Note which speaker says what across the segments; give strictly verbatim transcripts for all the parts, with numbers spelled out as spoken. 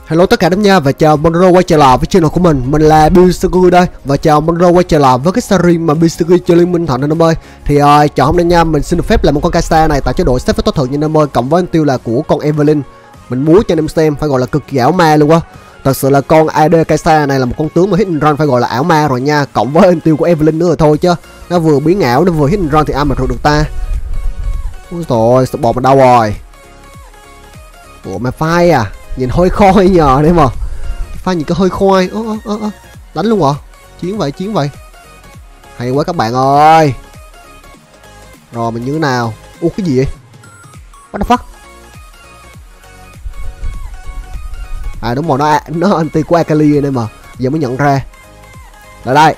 Speaker 1: Hello tất cả đám nha và chào Monro quay trở lại với channel của mình. Mình là Bisugi đây và chào Monro quay trở lại với cái series mà Bisugi chơi Liên Minh Thành anh em ơi. Thì uh, chọn hôm nay nha, mình xin được phép làm một con Kai'Sa này tại chế độ xếp với tối thượng nha anh em ơi, cộng với anh tiêu là của con Evelyn. Mình múa cho anh em xem, phải gọi là cực kỳ ảo ma luôn á. Thật sự là con a đê Kai'Sa này là một con tướng mà hit and run phải gọi là ảo ma rồi nha, cộng với anh tiêu của Evelyn nữa rồi thôi chứ. Nó vừa biến ảo nó vừa hit and run thì ai mà rượt được ta. Ôi rồi, sợ bọt ở đâu rồi? Ủa mà phai à? Nhìn hơi khôi nhờ đấy mà. Phai nhìn cái hơi khôi. Ơ ơ ơ ơ. Đánh luôn hả? Chiến vậy, chiến vậy. Hay quá các bạn ơi. Rồi mình như thế nào? Ủa cái gì vậy? What the fuck? À đúng rồi, nó nó anti của Akali đây mà. Giờ mới nhận ra. Lại đây.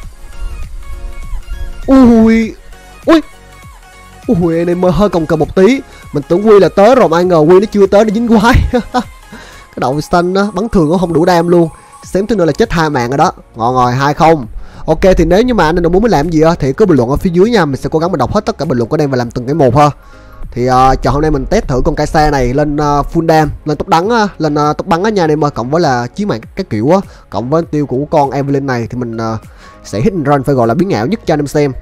Speaker 1: Ui. Ui. Ui này mới hơi cồng cồng một tí. Mình tưởng Quy là tới rồi mà ai ngờ Quy nó chưa tới để dính quái. Cái đầu xanh á, bắn thường nó không đủ đam luôn. Xém thứ nữa là chết hai mạng rồi đó. Ngon rồi, hai không. Ok thì nếu như mà anh em muốn mới làm gì á thì cứ bình luận ở phía dưới nha, mình sẽ cố gắng mình đọc hết tất cả bình luận của anh em và làm từng cái một ha. Thì uh, chọn hôm nay mình test thử con Kai'Sa này lên uh, full dam, lên tốc đắng á, lên uh, tốc bắn á nha anh em ơi, cộng với là chiến mạng cái kiểu á, cộng với tiêu của con Evelyn này thì mình uh, sẽ hit and run phải gọi là biến ảo nhất cho anh em xem.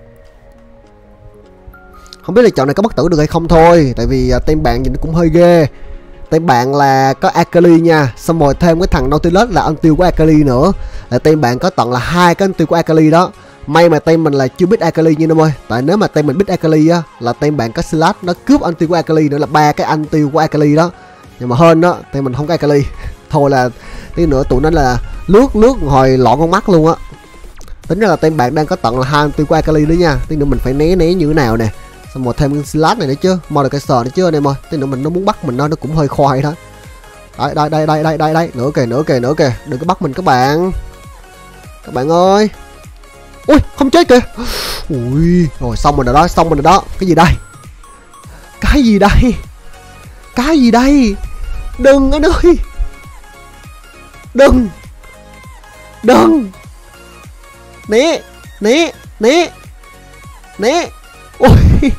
Speaker 1: Không biết là chọn này có bất tử được hay không thôi, tại vì uh, tên bạn nhìn nó cũng hơi ghê. Tên bạn là có Akali nha, xong rồi thêm cái thằng Nautilus là anh tiêu của Akali nữa. Là tên bạn có tận là hai cái anh tiêu của Akali đó. May mà tên mình là chưa biết Akali nha em ơi. Tại nếu mà tên mình biết Akali á là tên bạn có Slash nó cướp anh tiêu của Akali nữa, là ba cái anh tiêu của Akali đó. Nhưng mà hên đó, tên mình không có Akali. Thôi là tí nữa tụi nó là lướt lướt hồi lọn con mắt luôn á. Tính ra là tên bạn đang có tận là hai anh tiêu của Akali nữa nha. Tí nữa mình phải né né như thế nào nè. Xong rồi thêm cái Slash này nữa chứ, Mordekaiser nữa chứ anh em ơi. Tí nữa mình nó muốn bắt mình nó nó cũng hơi khoai đó. Đây đây đây đây đây đây đây, nữa kìa, nữa kìa, nữa kìa. Đừng có bắt mình các bạn. Các bạn ơi. Ui, không chết kìa. Ui, rồi xong rồi đó, xong rồi đó. Cái gì đây? Cái gì đây? Cái gì đây? Đừng anh ơi. Đừng. Đừng. Né, né, né. Né. Ui.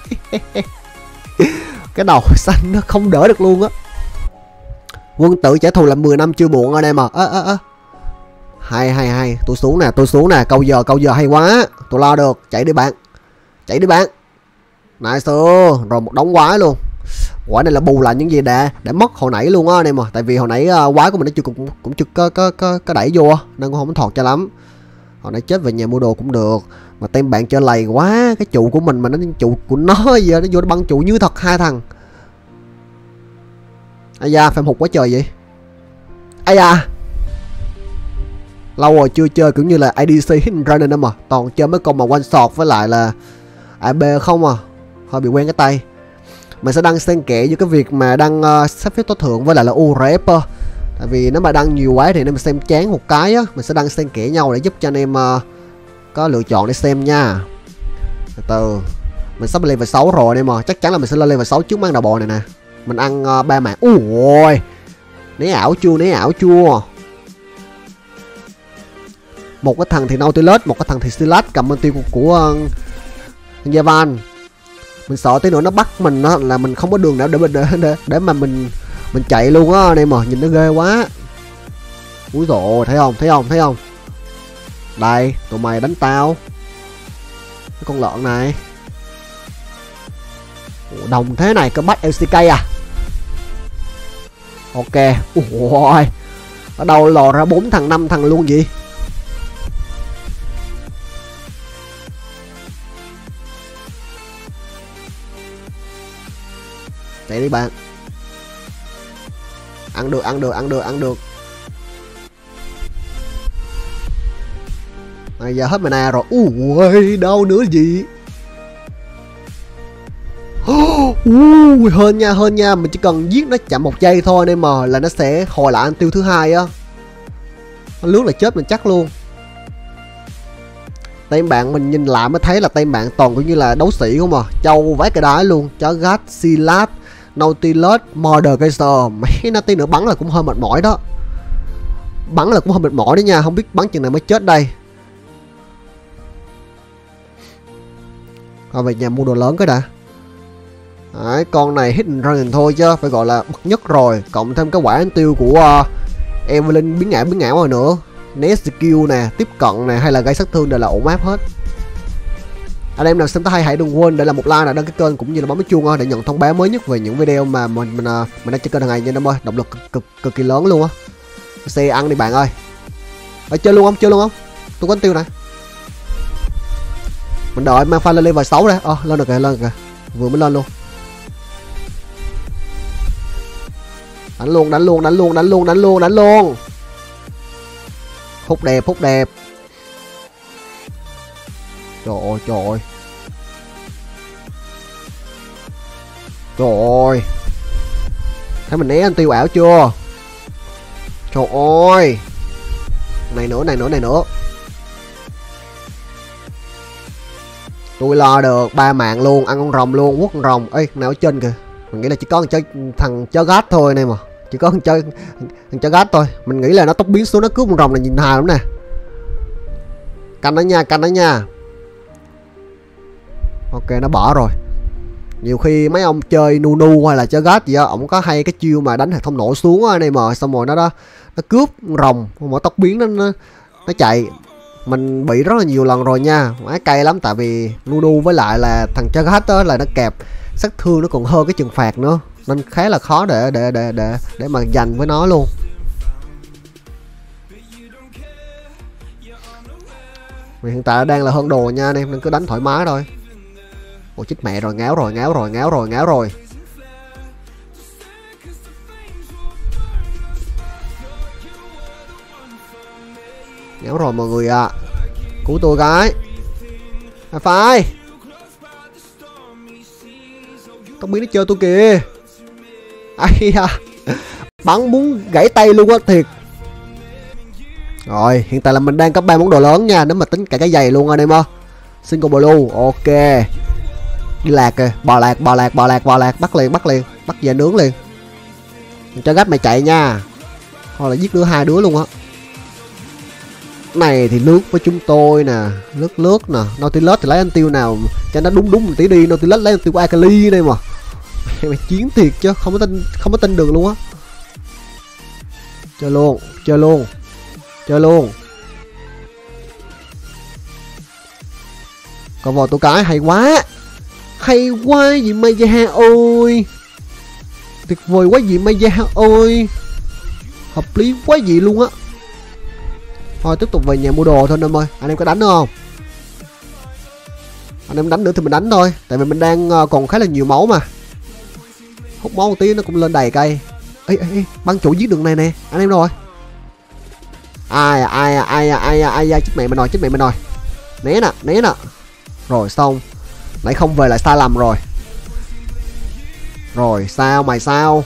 Speaker 1: Cái đầu xanh nó không đỡ được luôn á. Quân tử trả thù là mười năm chưa muộn anh em à. Ơ ơ ơ. Hay hay hay, tôi xuống nè, tôi xuống nè, câu giờ câu giờ hay quá. Tôi lo được, chạy đi bạn. Chạy đi bạn. Nice. Rồi một đống quái luôn. Quái này là bù lại những gì đã đã mất hồi nãy luôn á anh em à. Tại vì hồi nãy uh, quái của mình nó chưa cũng cũng chưa có có có, có đẩy vô nên cũng không thọt cho lắm. Hồi nãy chết về nhà mua đồ cũng được. Mà tem bạn chơi lầy quá, cái trụ của mình mà nó trụ của nó giờ nó vô nó băng trụ như thật hai thằng. Ây da, phải hụt quá trời vậy. Ây da. Lâu rồi chưa chơi kiểu như là i đê xê hit and run nên mà toàn chơi mấy con mà one shot với lại là a bê không à. Hơi bị quen cái tay. Mình sẽ đăng xen kẽ với cái việc mà đăng uh, sắp xếp tối thượng với lại là u rờ ép. Tại vì nếu mà đăng nhiều quá thì nên xem chán một cái á. Mình sẽ đăng xen kẽ nhau để giúp cho anh em uh, có lựa chọn để xem nha. Từ từ. Mình sắp lên level sáu rồi anh em mà. Chắc chắn là mình sẽ lên level sáu trước mang đầu bò này nè. Mình ăn uh, ba mạng. Ui. Né ảo chưa, né ảo chưa. Một cái thằng thì Nautilus, một cái thằng thì Slash cầm bên tiêu của, của uh, Javan. Mình sợ tí nữa nó bắt mình đó, là mình không có đường nào để để để, để mà mình mình chạy luôn á anh em mà, nhìn nó ghê quá. Úi dồi, thấy không, thấy không, thấy không. Đây, tụi mày đánh tao. Cái con lợn này. Ủa, đồng thế này có bắt lờ xê ca à. Ok. Ui. Ở đâu lò ra bốn thằng năm thằng luôn vậy. Chạy đi bạn. Ăn được, ăn được, ăn được, ăn được. Bây giờ hết mana rồi. Ui, đâu nữa gì. Ui, hên nha, hên nha. Mình chỉ cần giết nó chậm một giây thôi nên mà là nó sẽ hồi lại anh tiêu thứ hai á. Nó lướt là chết mình chắc luôn. Tên bạn mình nhìn lại mới thấy là tên bạn toàn cũng như là đấu sĩ không à. Châu vái cái đá luôn. Chó gát, Silas, Nautilus, Mordekaiser. Mấy nó tí nữa bắn là cũng hơi mệt mỏi đó. Bắn là cũng hơi mệt mỏi đấy nha. Không biết bắn chừng nào mới chết đây. Thôi về nhà mua đồ lớn cái đã. Đấy, con này hit and run thôi chứ phải gọi là bậc nhất rồi. Cộng thêm cái quả anh tiêu của uh, Evelyn biến ngã biến ngã rồi nữa. Né skill nè, tiếp cận nè, hay là gây sát thương đều là ổn áp hết. Anh em nào xem tới hay hãy đừng quên để làm một like, là đăng ký kênh cũng như là bấm cái chuông để nhận thông báo mới nhất về những video mà mình mình mình đang chơi kênh hàng ngày nha anh em ơi. Động lực cực cực, cực kỳ lớn luôn á. Xe ăn đi bạn ơi. Ở chơi luôn không? Chơi luôn không? Tôi có anh tiêu này. Mình đợi mang pha lên level sáu đây. Ờ à, lên được kìa, lên được kìa. Vừa mới lên luôn. Đánh luôn, đánh luôn, đánh luôn, đánh luôn, đánh luôn, đánh luôn. Hút đẹp, hút đẹp. Trời ơi, trời ơi. Trời ơi. Thấy mình né anh tiêu ảo chưa? Trời ơi. Này nữa, này nữa, này nữa. Tôi lo được, ba mạng luôn, ăn con rồng luôn, quất con rồng. Ê, nào ở trên kìa. Mình nghĩ là chỉ có thằng, thằng chó gát thôi này mà. Chỉ có thằng chó, thằng chó gát thôi. Mình nghĩ là nó tốc biến xuống nó cướp con rồng này nhìn hài lắm nè. Canh nó nha, canh nó nha. Ok, nó bỏ rồi. Nhiều khi mấy ông chơi Nunu hay là chơi gát gì á, ổng có hay cái chiêu mà đánh hệ thống nổ xuống á anh em mà, xong rồi nó đó nó cướp rồng, mỗi tóc biến nó, nó nó chạy. Mình bị rất là nhiều lần rồi nha, má cay lắm, tại vì Nunu với lại là thằng chơi gát đó là nó kẹp sát thương nó còn hơn cái trừng phạt nữa, nên khá là khó để để để để để mà giành với nó luôn. Vì hiện tại đang là hơn đồ nha anh em, nên cứ đánh thoải mái thôi. Ôi chết mẹ rồi, ngáo rồi, ngáo rồi, ngáo rồi, ngáo rồi. Ngáo rồi mọi người ạ. À. Cứu tôi cái. À phải. Tóc biến nó chơi tôi kìa. Ai da. Bắn muốn gãy tay luôn á, thiệt. Rồi, hiện tại là mình đang có ba món đồ lớn nha, nếu mà tính cả cái giày luôn anh em ơi. Single blue, ok. Đi lạc kìa, bò lạc, bò lạc, bò lạc, bò lạc, bắt liền, bắt liền, bắt về nướng liền. Mình cho gách mày chạy nha. Hoặc là giết đứa hai đứa luôn á. Này thì lướt với chúng tôi nè, lướt lướt nè, Nautilus thì lấy anh tiêu nào cho nó đúng đúng một tí đi, Nautilus lấy anh tiêu của Akali đây mà. Mày chiến thiệt chứ, không có tin, không có tin được luôn á. Chơi luôn, chơi luôn. Chơi luôn. Còn vào tụi cái hay quá. Hay quá gì Maya ơi. Tuyệt vời quá gì Maya ơi. Hợp lý quá gì luôn á. Thôi tiếp tục về nhà mua đồ thôi anh em ơi. Anh em có đánh nữa không? Anh em đánh nữa thì mình đánh thôi. Tại vì mình đang còn khá là nhiều máu mà. Hút máu một tí nó cũng lên đầy cây. Ê ê ê, băng chủ giết đường này nè. Anh em đâu rồi? Ai à, ai à, ai à, ai à, ai à, chết mẹ mình rồi, chết mẹ mình rồi. Né nè, né nè. Rồi xong. Nãy không về lại sai lầm rồi. Rồi sao mày sao?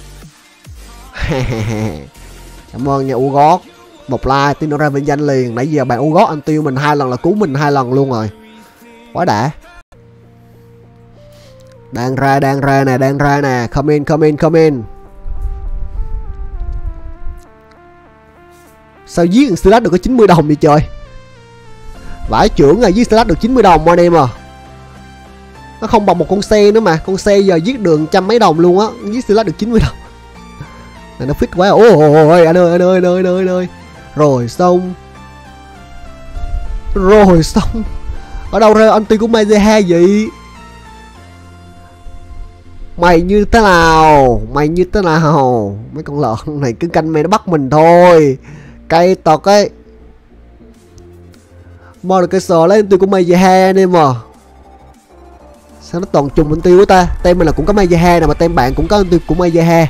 Speaker 1: Cảm ơn nha Ugot. Một like tin nó ra vinh danh liền. Nãy giờ bạn Ugot anh tiêu mình hai lần là cứu mình hai lần luôn rồi. Quá đã. Đang ra, đang ra nè, đang ra nè. Come in, come in, come in. Sao giết Slash được có chín mươi đồng đi trời. Vãi trưởng rồi, giết Slash được chín mươi đồng anh em à. Nó không bằng một con xe nữa mà. Con xe giờ giết đường trăm mấy đồng luôn á. Giết Slash được chín mươi đồng. Này nó fit quá. Ôi anh ơi, anh ơi, anh ơi, anh ơi, anh ơi. Rồi xong. Rồi xong. Ở đâu ra anh tiêu của Mazeha vậy? Mày như thế nào? Mày như thế nào? Mấy con lợn này cứ canh mày nó bắt mình thôi. Cây tọt ấy. Mò được cái sò lấy anh tiêu của Mazeha anh em à. Sao nó toàn trùng anh tiêu của ta? Tem mình là cũng có Mazeha nè, mà tem bạn cũng có anh tiêu của Mazeha.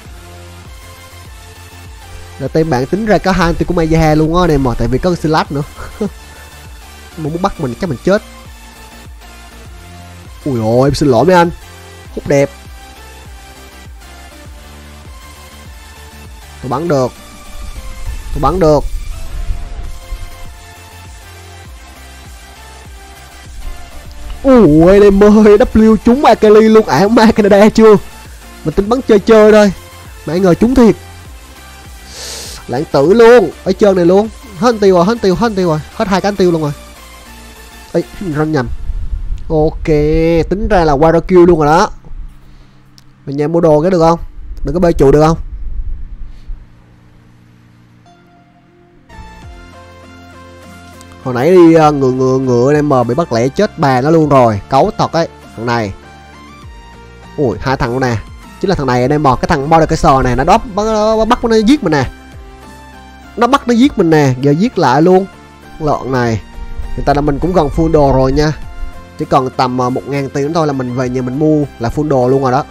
Speaker 1: Là tem bạn tính ra có hai anh tiêu của Mazeha luôn á anh em à. Tại vì có Slash nữa. Mà muốn bắt mình chắc mình chết. Ui ôi em xin lỗi mấy anh. Hút đẹp. Tôi bắn được. Tôi bắn được. Ui em ơi, W trúng Akali luôn. À không ma Canada chưa. Mình tính bắn chơi chơi thôi. Mà ngờ trúng thiệt. Lãng tử luôn. Ở trên này luôn. Hết anh tiêu rồi, hết anh tiêu, hết anh tiêu rồi. Hết hai cái anh tiêu luôn rồi. Ê, mình run nhầm. Ok, tính ra là Warrior kill luôn rồi đó. Mình nhà mua đồ cái được không? Đừng có bê trụ được không? Hồi nãy đi uh, ngựa ngựa ngựa anh em mà bị bắt lẻ chết bà nó luôn rồi. Cấu thật ấy. Thằng này. Ui hai thằng luôn nè. Chính là thằng này anh em mà. Cái thằng Mordekaiser này nó đóp bắt, bắt nó giết mình nè. Nó bắt nó giết mình nè. Giờ giết lại luôn. Lợn này. Hiện tại là mình cũng gần full đồ rồi nha. Chỉ còn tầm uh, một ngàn tiền thôi là mình về nhà mình mua là full đồ luôn rồi đó.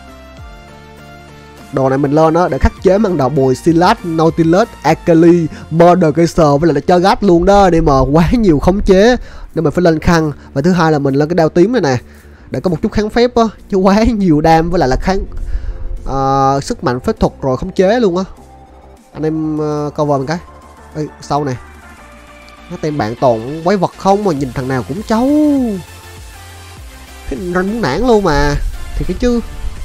Speaker 1: Đồ này mình lên đó để khắc chế mang đầu bùi Silas, Nautilus, Akali, Mordekaiser với lại là cho gát luôn đó. Để mà quá nhiều khống chế nên mình phải lên khăn. Và thứ hai là mình lên cái đao tím này nè để có một chút kháng phép á, chứ quá nhiều đam với lại là kháng uh, sức mạnh phép thuật rồi khống chế luôn á. Anh em uh, cover một cái. Ê, sau này nó tem bạn toàn quái vật không mà nhìn thằng nào cũng chấu. Cái ranh muốn nản luôn mà. Thì cái chứ.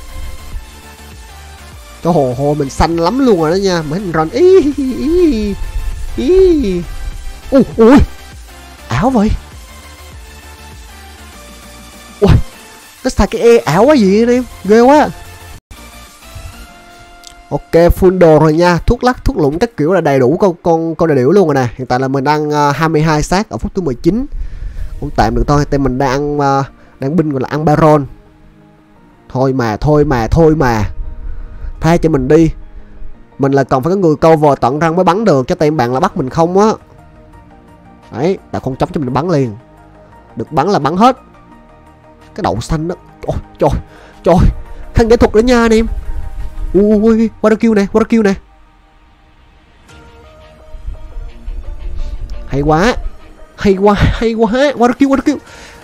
Speaker 1: Cái hồ hồ mình xanh lắm luôn rồi đó nha. Mấy thằng ranh ý ý ý. Ui ui. Ảo vậy. Ui. Nó xài cái e ảo quá gì anh em. Ghê quá. Ok full đồ rồi nha. Thuốc lắc thuốc lũng các kiểu là đầy đủ con con con đầy đủ luôn rồi nè. Hiện tại là mình đang uh, hai mươi hai xác ở phút thứ mười chín. Cũng tạm được thôi. Tại mình đang ăn uh, đang binh gọi là ăn Baron. Thôi mà thôi mà thôi mà. Tha cho mình đi. Mình là còn phải có người cover tận răng mới bắn được. Cho tem bạn là bắt mình không á. Đấy. Tại con chấm cho mình bắn liền. Được bắn là bắn hết. Cái đậu xanh đó. Trời trời trời. Khăn nghệ thuật nữa nha anh em. Ui ui water kill nè. Water kill nè. Hay quá. Hay quá. Hay quá. Water kill water kill.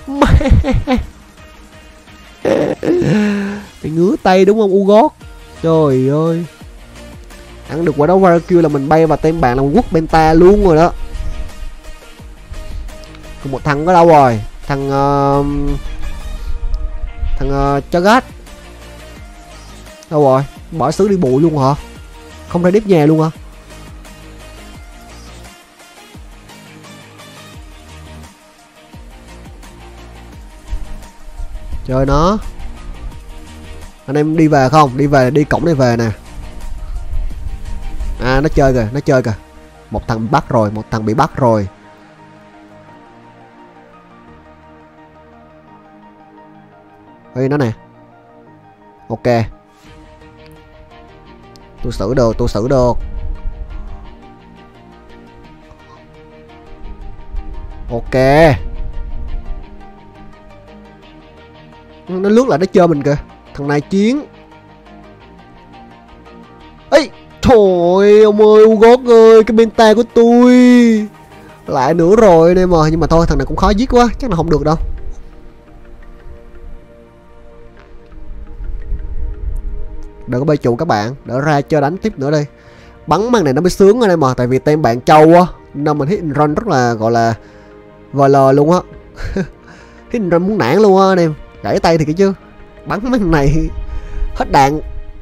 Speaker 1: Mày ngứa tay đúng không Ugot. Trời ơi. Ăn được quả đó water kill là mình bay vào tem bạn là một quốc benta luôn rồi đó. Còn một thằng ở đâu rồi. Thằng uh, Thằng uh, Chagat đâu rồi. Bỏ xứ đi bụi luôn hả. Không ra đếp nhà luôn hả. Chơi nó. Anh em đi về không. Đi về đi cổng này về nè. À nó chơi kìa. Nó chơi kìa. Một thằng bị bắt rồi. Một thằng bị bắt rồi. Ê nó nè. Ok. Tôi xử được. Tôi xử được. Ok. Nó lướt lại nó chơi mình kìa. Thằng này chiến. Ê trời ông ơi Ugot ơi. Cái benta của tôi lại nữa rồi đây mà. Nhưng mà thôi thằng này cũng khó giết quá. Chắc là không được đâu. Đừng có bay trụ các bạn. Đỡ ra chơi đánh tiếp nữa đi. Bắn mang này nó mới sướng ở đây mà. Tại vì tem bạn trâu á nên mình hit and run rất là gọi là vờ lờ luôn á. Hit and run muốn nản luôn á anh em. Gãy tay thì cái chứ. Bắn mấy thằng này hết đạn.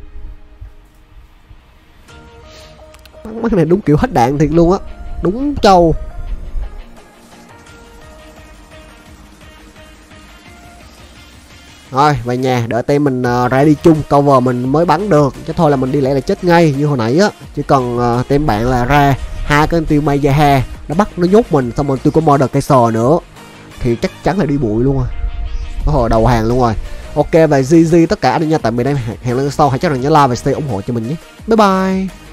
Speaker 1: Bắn mấy thằng này đúng kiểu hết đạn thiệt luôn á. Đúng trâu. Thôi về nhà đợi tem mình uh, ra đi chung cover mình mới bắn được. Chứ thôi là mình đi lẽ là chết ngay như hồi nãy á. Chỉ cần uh, tem bạn là ra hai cái tiêu Mayaha nó bắt nó nhốt mình. Xong rồi tôi có Mordekaiser nữa thì chắc chắn là đi bụi luôn rồi. Có hồi đầu hàng luôn rồi. Ok và gi gi tất cả anh em nha. Tại vì đây hẹn lần sau hãy chắc rằng nhớ like và share ủng hộ cho mình nhé. Bye bye.